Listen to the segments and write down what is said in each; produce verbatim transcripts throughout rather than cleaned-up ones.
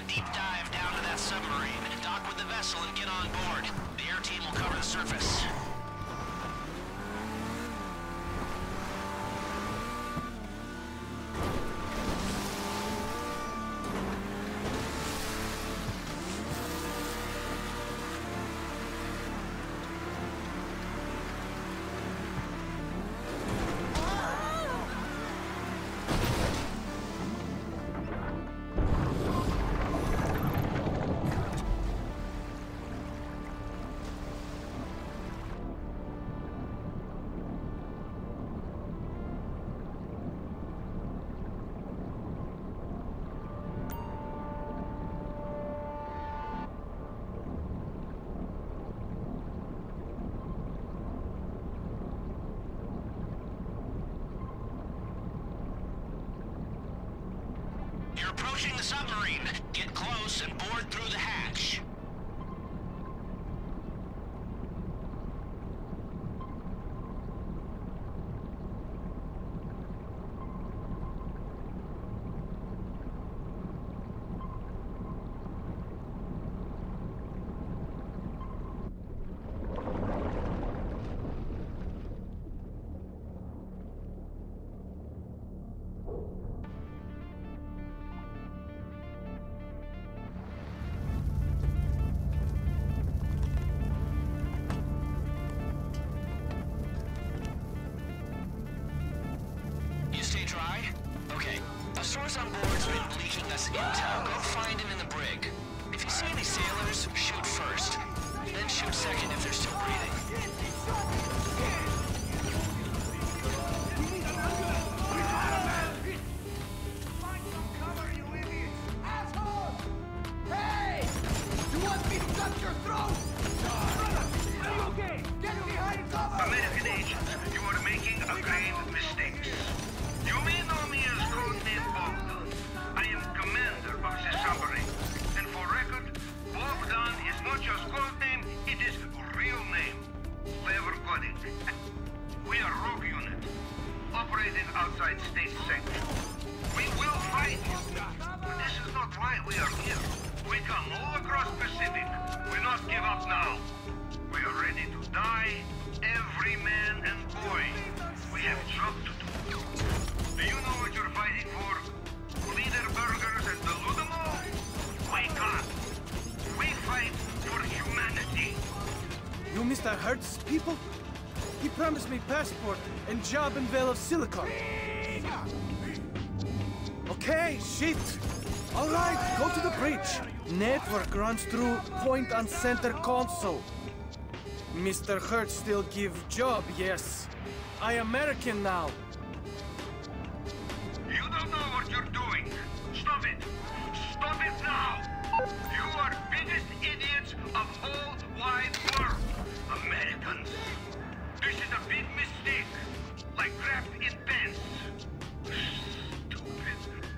a deep dive down to that submarine. Dock with the vessel and get on board. The air team will cover the surface. You're approaching the submarine. Get close and board through the hatch. A source on board's been leaking us intel. Go find him in the brig. If you see any sailors, shoot first. Then shoot second if they're still breathing. Find some cover, you idiots! Asshole! Hey! You want me to cut your throat? Are you okay? Get behind cover! American agent, you are making a grave mistake. You may know me as Codename Bogdan. I am commander of the submarine. And for record, Bogdan is not just codename, it is real name. Clever coding. We are rogue unit, operating outside state sanction. We will fight you. But this is not why we are here. We come all across Pacific. We not give up now. We are ready to die, every man and boy. We have job to do. Do you know what you're fighting for? Leader burgers and the Ludamo? Wake up! We fight for humanity. You Mister Hertz people? He promised me passport and job in Vale of Silicon. Okay, shit. All right, go to the bridge. Network runs through point on center console. Mister Hertz still give job, yes. I American now. You don't know what you're doing. Stop it. Stop it now. You are biggest idiots of whole wide world. Americans. This is a big mistake. Like crap in pants. Stupid.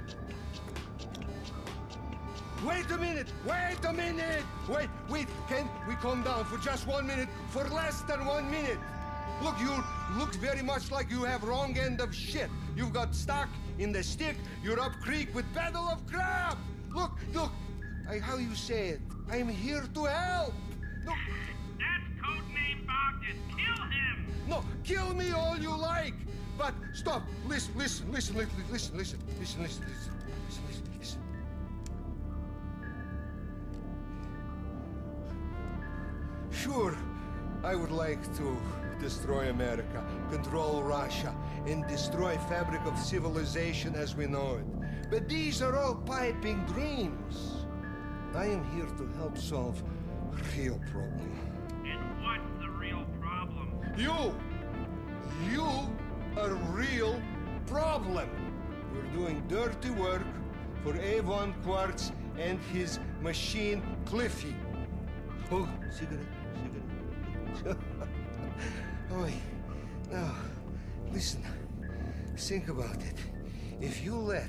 Wait a minute! Wait a minute! Wait, wait, can we calm down for just one minute? For less than one minute! Look, you look very much like you have wrong end of shit. You've got stuck in the stick, you're up creek with battle of crab! Look, look, I, how you say it? I'm here to help! Look. That's codename Bogdan. Kill him! No, kill me all you like! But stop, listen, listen, listen, listen, listen, listen, listen, listen, listen, listen, listen, listen. Sure, I would like to destroy America, control Russia, and destroy fabric of civilization as we know it. But these are all piping dreams. I am here to help solve a real problem. And what's the real problem? You! You are real problem! You're doing dirty work for Avon Quartz and his machine Cliffy. Oh, cigarette, cigarette. Oh, now, listen, think about it. If you let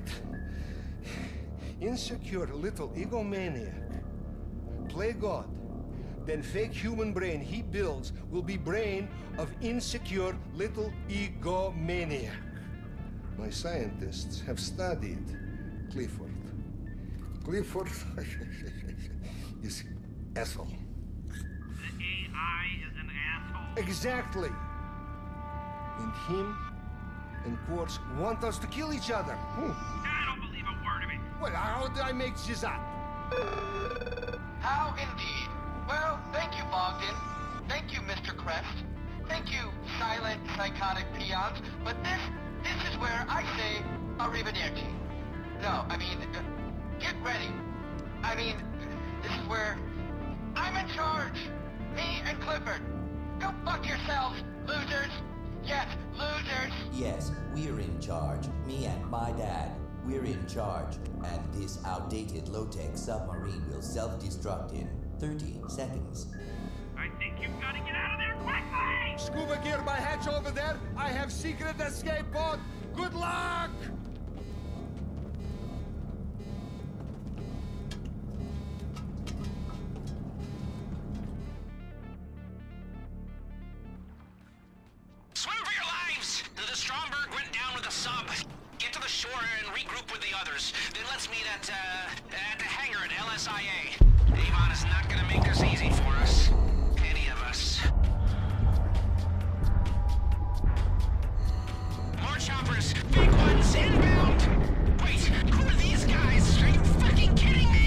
insecure little egomaniac play God, then fake human brain he builds will be brain of insecure little egomaniac. My scientists have studied Clifford. Clifford is asshole. The A I is an asshole. Exactly. And him and Quartz want us to kill each other. Hmm. I don't believe a word of it. Well, how did I make this up? How indeed. Well, thank you, Bogdan. Thank you, Mister Crest. Thank you, silent, psychotic peons. But this, this is where I say arrivederci. No, I mean, uh, get ready. I mean, this is where I'm in charge. Me and Clifford. Go fuck yourselves, losers. Yes, losers. Yes, we're in charge. Me and my dad. We're in charge. And this outdated low-tech submarine will self-destruct in thirty seconds. I think you've got to get out of there quickly! Scuba gear by hatch over there. I have secret escape pod. Good luck! Swim for your lives! The Stromberg went down with a sub. Get to the shore and regroup with the others. Then let's meet at, uh, at the hangar at L S I A. Avon is not gonna make this easy for us. Any of us. More choppers! Big ones inbound! Wait, who are these guys? Are you fucking kidding me?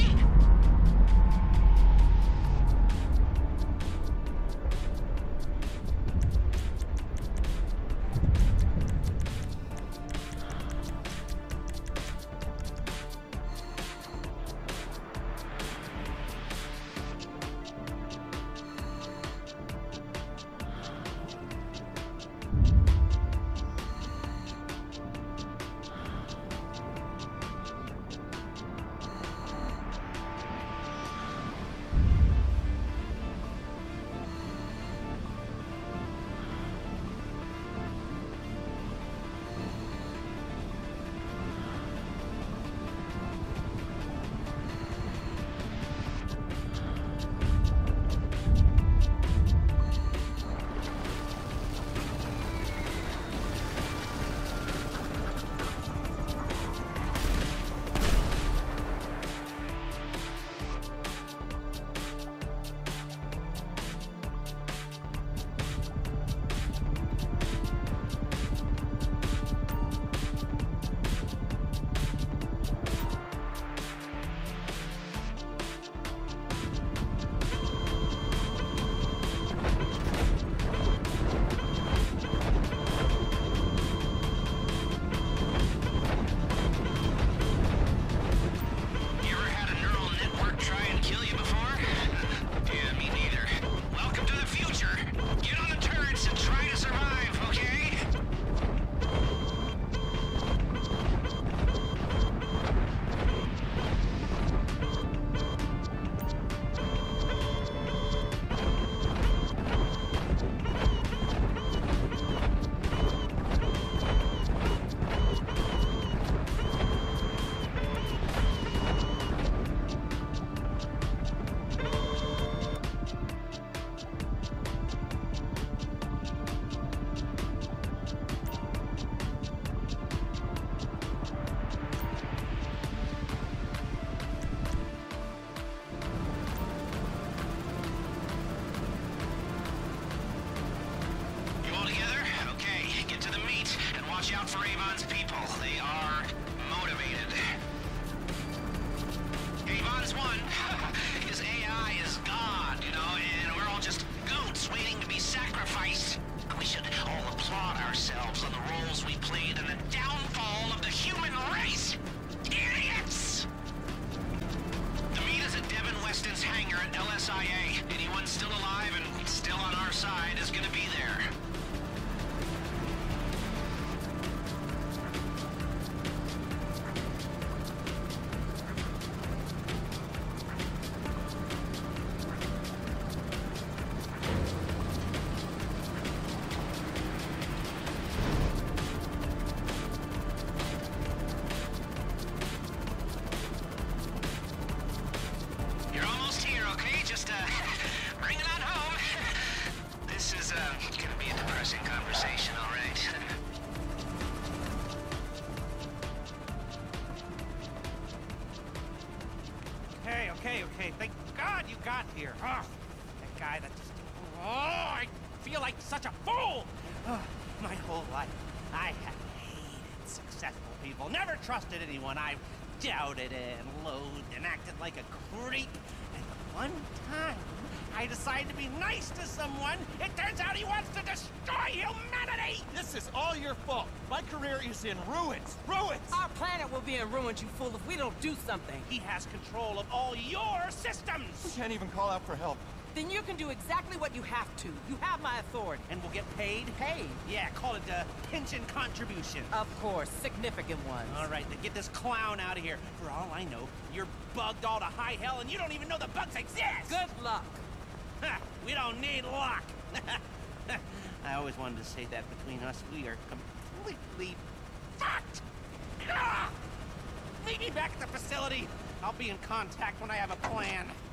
Okay, okay, okay. Thank God you got here. Oh, that guy that just... Oh, I feel like such a fool! Oh, my whole life, I have hated successful people. Never trusted anyone. I've doubted and loathed and acted like a creep. And the one time I decide to be nice to someone, it turns out he wants to destroy humanity! This is all your fault. My career is in ruins. Ruins! Our planet will be in ruins, you fool, if we don't do something. He has control of all your systems! We can't even call out for help. Then you can do exactly what you have to. You have my authority. And we'll get paid? Paid? Yeah, call it a pension contribution. Of course, significant ones. All right, then get this clown out of here. For all I know, you're bugged all to high hell and you don't even know the bugs exist! Good luck. Ha, we don't need luck. I always wanted to say that between us, we are completely fucked. Ah! Meet me back at the facility. I'll be in contact when I have a plan.